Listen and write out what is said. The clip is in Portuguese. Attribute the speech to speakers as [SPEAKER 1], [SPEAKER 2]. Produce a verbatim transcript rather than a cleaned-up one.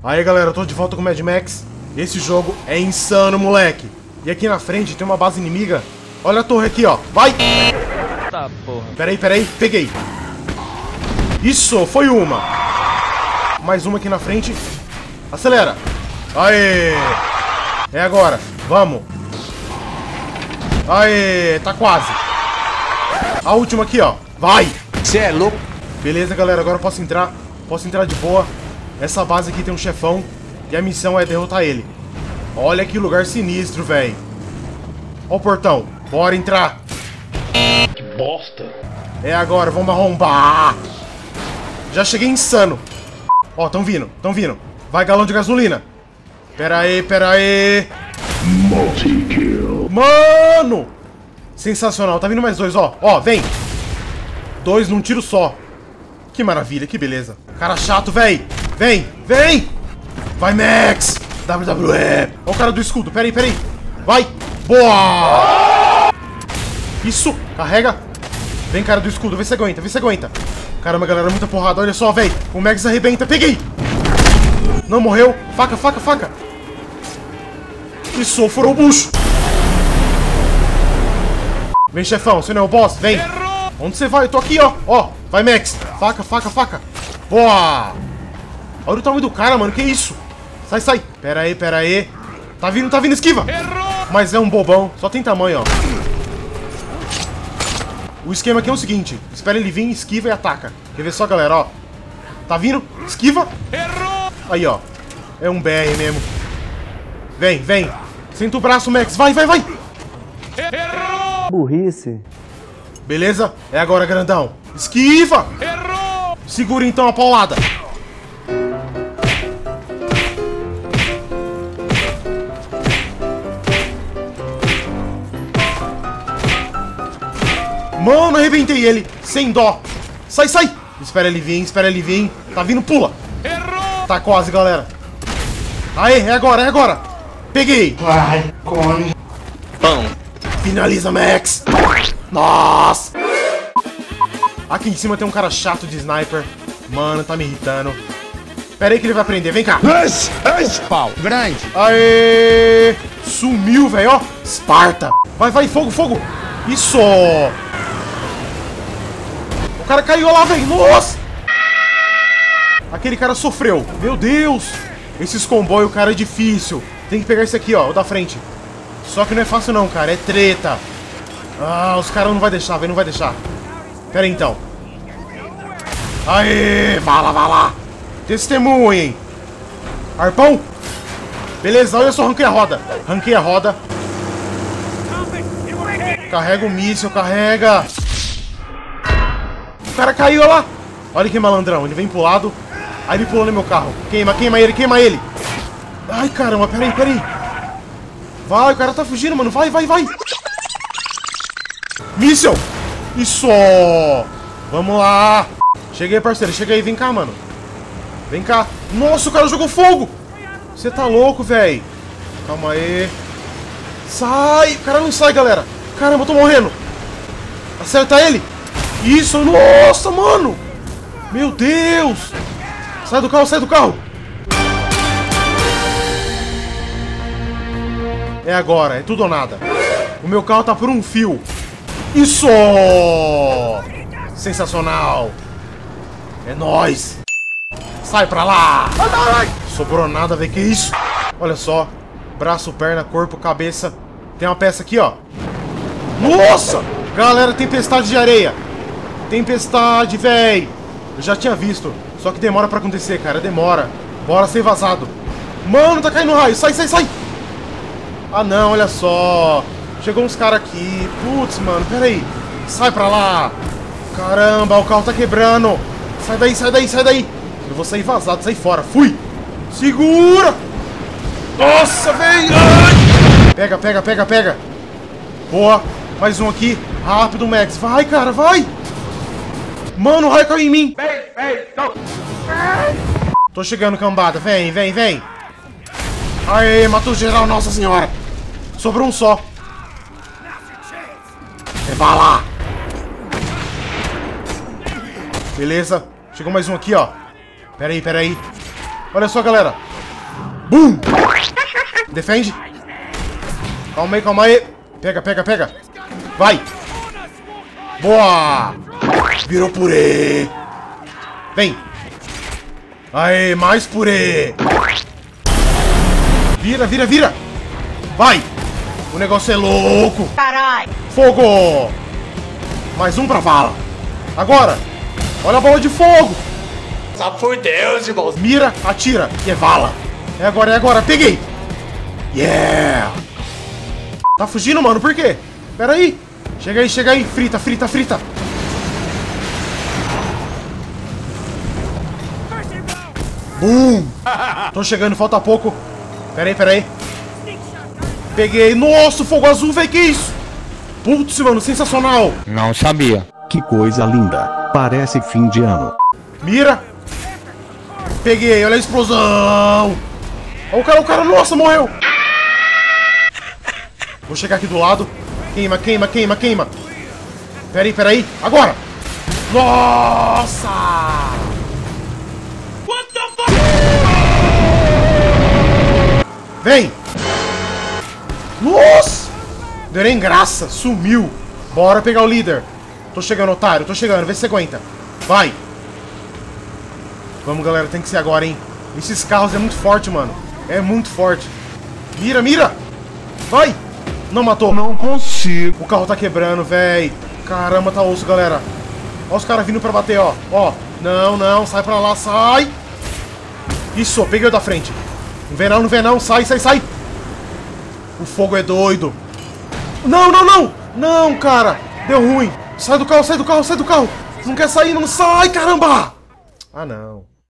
[SPEAKER 1] Aí, galera, eu tô de volta com o Mad Max. Esse jogo é insano, moleque. E aqui na frente tem uma base inimiga. Olha a torre aqui, ó. Vai!
[SPEAKER 2] Tá, porra.
[SPEAKER 1] Peraí, peraí. Peguei. Isso, foi uma. Mais uma aqui na frente. Acelera. Aê! É agora. Vamos. Aê, tá quase. A última aqui, ó. Vai!
[SPEAKER 3] Você é louco?
[SPEAKER 1] Beleza, galera, agora eu posso entrar. Posso entrar de boa. Essa base aqui tem um chefão. E a missão é derrotar ele. Olha que lugar sinistro, velho. Ó o portão. Bora entrar.
[SPEAKER 3] Que bosta.
[SPEAKER 1] É agora, vamos arrombar. Já cheguei insano. Ó, tão vindo, tão vindo. Vai, galão de gasolina. Pera aí, pera aí.
[SPEAKER 4] Multi-kill.
[SPEAKER 1] Mano! Sensacional, tá vindo mais dois, ó. Ó, vem. Dois num tiro só. Que maravilha, que beleza. Cara chato, véi. Vem, vem. Vai, Max. W W E. Ó o cara do escudo, pera aí, pera aí. Vai. Boa. Isso, carrega. Vem, cara do escudo, vê se aguenta, vê se aguenta. Caramba, galera, muita porrada, olha só, véi. O Max arrebenta, peguei. Não morreu. Faca, faca, faca. Isso, furou o bucho. Vem, chefão, você não é o boss? Vem. Errou. Onde você vai? Eu tô aqui, ó. Ó, vai, Max. Faca, faca, faca. Boa. Olha o tamanho do cara, mano. Que isso? Sai, sai. Pera aí, pera aí. Tá vindo, tá vindo, esquiva. Errou. Mas é um bobão. Só tem tamanho, ó. O esquema aqui é o seguinte. Espera ele vir, esquiva e ataca. Quer ver só, galera, ó. Tá vindo? Esquiva. Errou. Aí, ó. É um B R mesmo. Vem, vem. Senta o braço, Max. Vai, vai, vai. Errou.
[SPEAKER 5] Burrice.
[SPEAKER 1] Beleza? É agora, grandão. Esquiva. Errou. Segura então a paulada. Mano, arrebentei ele. Sem dó. Sai, sai. Espera ele vir, espera ele vir. Tá vindo, pula. Errou. Tá quase, galera. Aê, é agora, é agora. Peguei.
[SPEAKER 4] Vai, come.
[SPEAKER 2] Pão.
[SPEAKER 1] Finaliza, Max. Nossa. Aqui em cima tem um cara chato de sniper. Mano, tá me irritando. Pera aí que ele vai aprender, vem cá.
[SPEAKER 3] Esse, esse pau. Grande.
[SPEAKER 1] Aê. Sumiu, velho, ó. Esparta. Vai, vai, fogo, fogo. Isso. O cara caiu lá, velho. Nossa. Aquele cara sofreu. Meu Deus. Esses comboios, cara, é difícil. Tem que pegar esse aqui, ó, o da frente. Só que não é fácil não, cara. É treta. Ah, os caras não vai deixar, velho. Não vai deixar. Pera aí, então. Aê. Vai lá, vai lá. Testemunha, hein. Arpão. Beleza, olha só, ranquei a roda. Ranquei a roda. Carrega o míssil, carrega. O cara caiu, olha lá. Olha que malandrão, ele vem pro lado. Aí ele pulou no meu carro. Queima, queima ele, queima ele. Ai, caramba, peraí, peraí. Vai, o cara tá fugindo, mano. Vai, vai, vai. Míssil. Isso. Vamos lá. Cheguei, parceiro, chega aí, vem cá, mano. Vem cá. Nossa, o cara jogou fogo. Você tá louco, velho. Calma aí. Sai. O cara não sai, galera. Caramba, eu tô morrendo. Acerta ele. Isso, nossa, mano. Meu Deus. Sai do carro, sai do carro. É agora, é tudo ou nada. O meu carro tá por um fio. Isso. Sensacional. É nóis. Sai pra lá. Sobrou nada, velho, que isso? Olha só. Braço, perna, corpo, cabeça. Tem uma peça aqui, ó. Nossa! Galera, tempestade de areia. Tempestade, véi. Eu já tinha visto. Só que demora pra acontecer, cara. Demora. Bora ser vazado. Mano, tá caindo raio. Sai, sai, sai. Ah, não, olha só. Chegou uns caras aqui. Putz, mano, pera aí. Sai pra lá. Caramba, o carro tá quebrando. Sai daí, sai daí, sai daí. Eu vou sair vazado, sair fora. Fui. Segura. Nossa, véi. Pega, pega, pega, pega. Boa. Mais um aqui. Rápido, Max. Vai, cara, vai. Mano, o raio caiu em mim. Vem, vem, não. Tô chegando, cambada. Vem, vem, vem. Aê, matou geral, nossa senhora. Sobrou um só. É bala. Beleza. Chegou mais um aqui, ó. Pera aí, pera aí. Olha só, galera. Bum! Defende. Calma aí, calma aí. Pega, pega, pega. Vai. Boa. Virou purê. Vem. Aê, mais purê. Vira, vira, vira. Vai. O negócio é louco.
[SPEAKER 5] Caralho.
[SPEAKER 1] Fogo. Mais um pra vala. Agora. Olha a bola de fogo.
[SPEAKER 3] Só por Deus, irmão.
[SPEAKER 1] Mira, atira. E é vala. É agora, é agora. Peguei. Yeah. Tá fugindo, mano? Por quê? Pera aí. Chega aí, chega aí. Frita, frita, frita. Bum. Tô chegando, falta pouco. Pera aí, pera aí. Peguei. Nossa, fogo azul, velho. Que isso? Putz, mano, sensacional.
[SPEAKER 3] Não sabia.
[SPEAKER 6] Que coisa linda. Parece fim de ano.
[SPEAKER 1] Mira. Peguei, olha a explosão. Olha o cara, o cara, nossa, morreu. Vou chegar aqui do lado. Queima, queima, queima, queima. Pera aí, pera aí. Agora. Nossa. What the fuck? Vem. Nossa. Deu nem graça, sumiu. Bora pegar o líder. Tô chegando, otário, tô chegando, vê se você aguenta. Vai. Vamos, galera, tem que ser agora, hein. Esses carros é muito forte, mano. É muito forte. Mira, mira. Vai. Não matou.
[SPEAKER 3] Não consigo.
[SPEAKER 1] O carro tá quebrando, véi. Caramba, tá osso, galera. Ó os caras vindo pra bater, ó. Ó. Não, não. Sai pra lá, sai. Isso, peguei o da frente. Não vem não, não vem não. Sai, sai, sai. O fogo é doido. Não, não, não. Não, cara. Deu ruim. Sai do carro, sai do carro, sai do carro. Não quer sair, não sai, caramba. Ah, não.